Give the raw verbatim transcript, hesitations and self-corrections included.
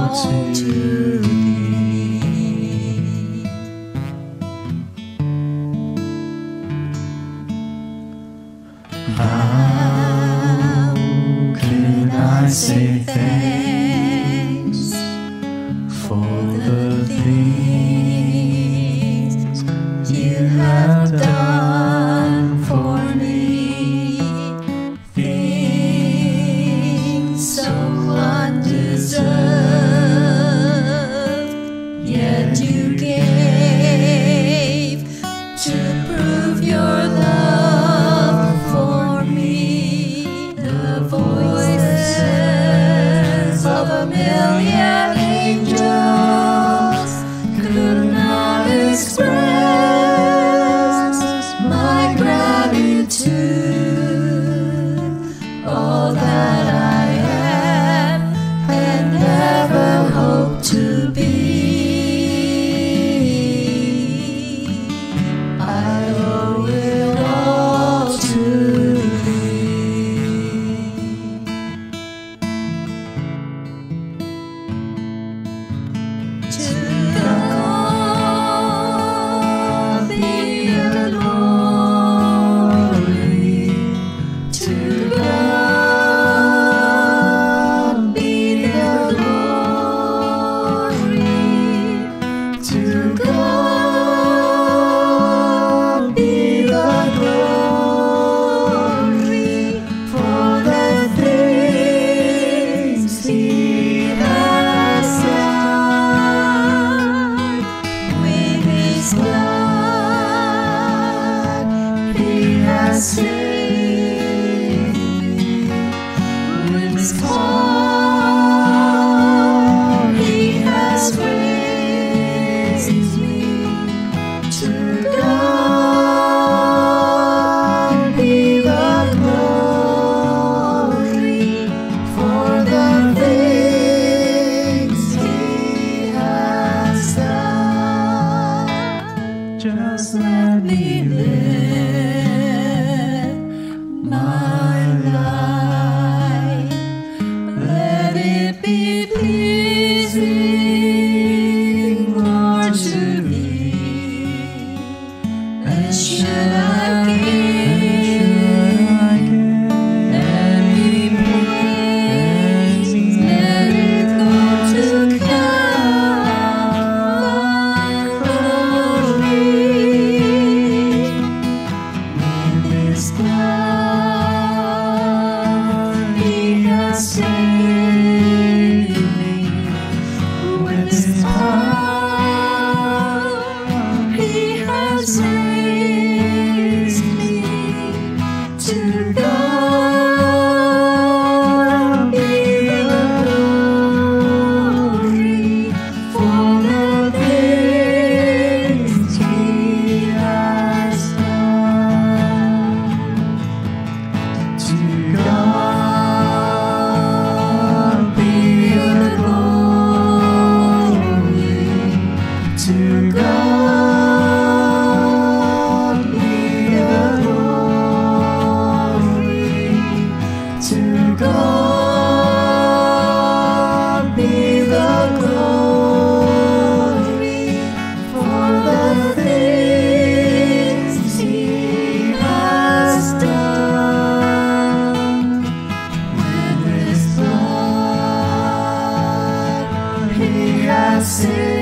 all to thee. How can I say thanks for the things you have done for me? Things so undeserved, yet you gave to prove your love for me. The voices of a million angels could not express my gratitude. All that I am and ever hope to be, I owe it all to thee. To God be the glory. To God be the glory. To God be the glory for the things He has done. With His blood He has saved me. With His power He has raised me. To God be the glory for the things He has done. Just let me live my life. Let it be pleasing, Lord, to Thee. And should I give any praise, let it go to Calvary. With His blood He has saved me. With His power He has raised me. To God be the glory for the things He has done. To God be the glory. To God be the glory. To God be the glory for the things He has done. With His blood He has saved